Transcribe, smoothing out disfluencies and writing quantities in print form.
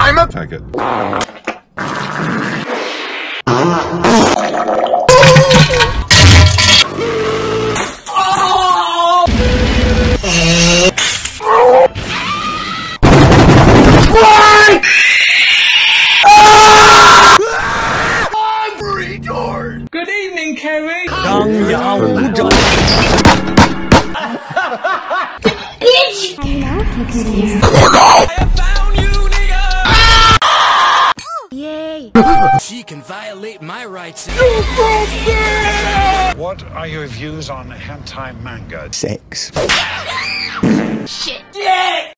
I'm a faggot. Good evening, Kerry. Bitch! Yay! She can violate my rights. What are your views on hentai manga? Sex. Shit! Yeah!